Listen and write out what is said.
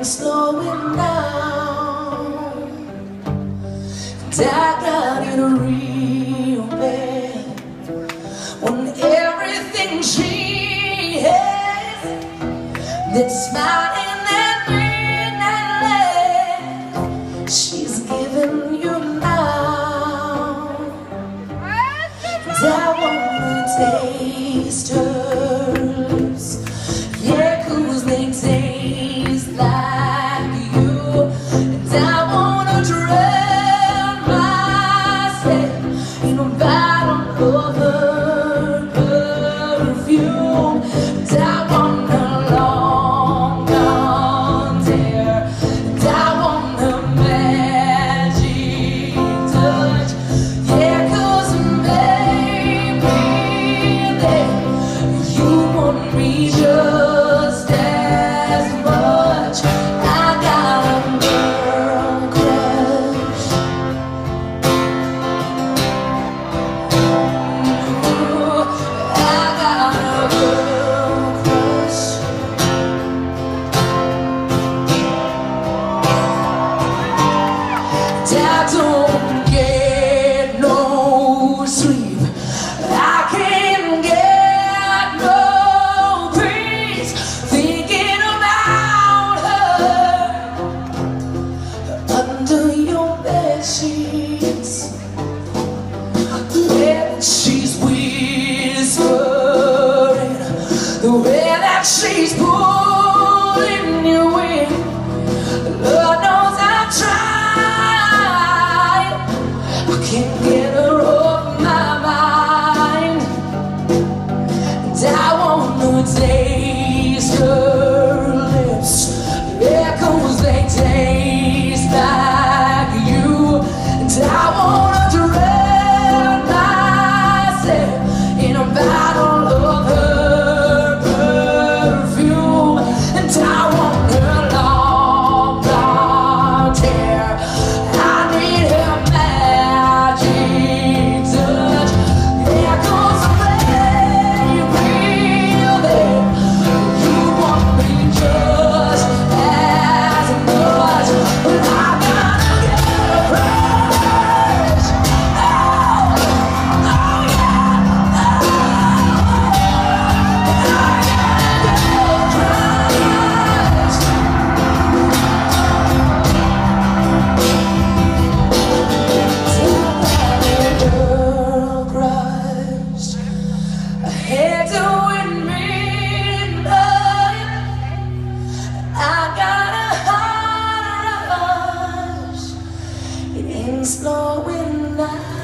slowing down, and I got it real bad when everything she has, that's smiling at me and she's giving you now, and I wanna taste her lips, yeah, 'cause they taste like you, and I wanna drown myself in a bottle of her perfume, and I want a long blonde hair, and I want a magic touch, yeah, 'cause baby, you want me just as much. I got a girl crush. Ooh, I got a girl crush. I don't get no sleep. I can't get no peace thinking about her under your bed sheets. The way that she's whispering, the way that she's pulling you in, Lord knows I've tried. I can't get her off my mind, and I wanna taste her lips, yeah, 'cause they taste like you, and I wanna drown myself in a bottle of her perfume, and I want her long blonde hair. I need her magic touch, yeah, 'cause baby, you want me just as much, but I gotta get a crush. Oh, oh yeah, I gotta get a crush. Girl crush, I had to win midnight. I got a heart rush, it ain't slowing down.